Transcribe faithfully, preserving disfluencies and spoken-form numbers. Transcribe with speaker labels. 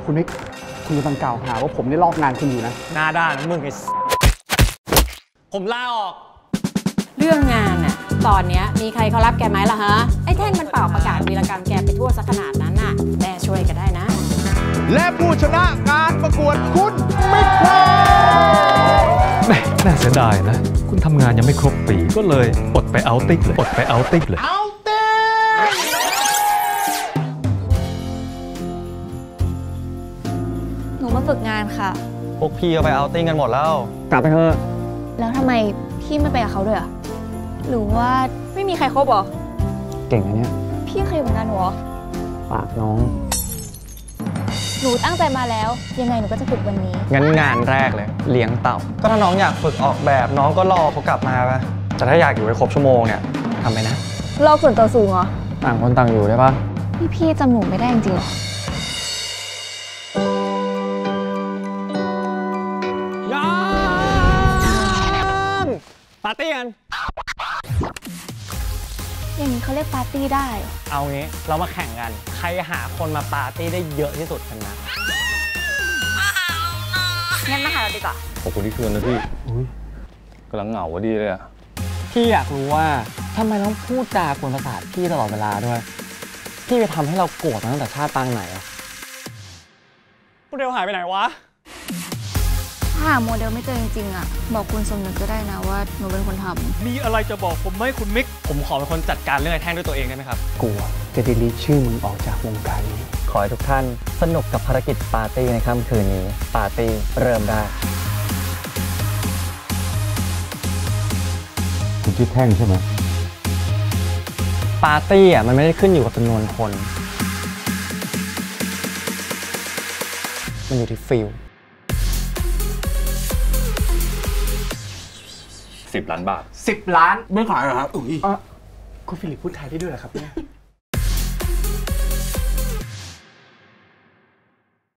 Speaker 1: คุณนิกคุณกำลังกล่าวหาว่าผมได้ลอกงานคุณอยู่นะ
Speaker 2: หน้าด้านมึงไอ้ผมลาออก
Speaker 3: เรื่องงานอะตอนนี้มีใครเขารับแกไหมล่ะฮะไอ้แท่งมันเป่าประกาศวีรกรรมแกไปทั่วซะขนาดนั้นน่ะแม่ช่วยก็ได้นะ
Speaker 4: และผู้ชนะการประกวดคุณมิกครับ
Speaker 5: แม่น่าเสียดายนะคุณทำงานยังไม่ครบปีก็เลยอดไปเอาติ๊กเลยอดไปเอาติ๊กเลย
Speaker 4: เอาติ๊ก
Speaker 6: หนูมาฝึกงานค่ะ
Speaker 2: พวกพี่เอาไปเอาติ้งกันหมดแล้ว
Speaker 1: กลับไปเถอะ
Speaker 6: แล้วทำไมพี่ไม่ไปกับเขาด้วยอ่ะหรือว่าไม่มีใครคบหรอ
Speaker 1: เก่งนะเนี่ย
Speaker 6: พี่เคยเหมือนกันหรอ
Speaker 1: ปากน้อง
Speaker 6: หนูตั้งใจมาแล้วยังไงหนูก็จะฝึกวันนี้
Speaker 2: งั้นงานแรกเลยเลี้ยงเต่าก็ถ้าน้องอยากฝึกออกแบบน้องก็รอเขากลับมาปะแต่ถ้าอยากอยู่ให้ครบชั่วโมงเนี่ยทำไปนะ
Speaker 6: โลกส่วนตัวสูงเหรอ
Speaker 1: ต่างคนต่างอยู่ได้ปะ
Speaker 6: พี่พี่จำหนูไม่ได้จริงหรอ
Speaker 2: ปาร์ตี้กัน
Speaker 6: อย่างนี้เขาเรียกปาร์ตี้ได้
Speaker 2: เอางี้เรามาแข่งกันใครหาคนมาปาร์ตี้ได้เยอะที่สุดกันนะ
Speaker 6: งั้นมาหาเราดีกว่า
Speaker 5: ขอบคุณที่คืนนะพี่กำลังเหงาวะดีเลยอะ
Speaker 1: พี่อยากรู้ว่าทำไมต้องพูดจากวนประสาทพี่ตลอดเวลาด้วยพี่ไปทำให้เราโกรธมาตั้งแต่ชาติปางไหนอะ
Speaker 2: โมเดลหายไปไหนวะ
Speaker 6: ถ้าหาโมเดลไม่เจอจริงๆอ่ะบอกคุณสมนึกก็ได้นะว่าหนูเป็นคนทำ
Speaker 2: มีอะไรจะบอกผมไหมคุณมิกผมขอเป็นคนจัดการเรื่องไอ้แท่งด้วยตัวเองได้ไหมครับ
Speaker 1: กูจะดีลีทชื่อมึงออกจากวงการนี้
Speaker 2: ขอให้ทุกท่านสนุกกับภารกิจปาร์ตี้ในค่ำคืนนี้ปาร์ตี้เริ่มได้
Speaker 5: คุณชื่อแท่งใช่ไหม
Speaker 2: ปาร์ตี้อ่ะมันไม่ได้ขึ้นอยู่กับจำนวนคนมันอยู่ที่ฟิล
Speaker 5: สิบล้านบาท
Speaker 1: สิบล้านไม่ขายเหรอครับอุ้ยคุณฟิลิปพูดไทยได้ด้วยเหรอครับเนี่ย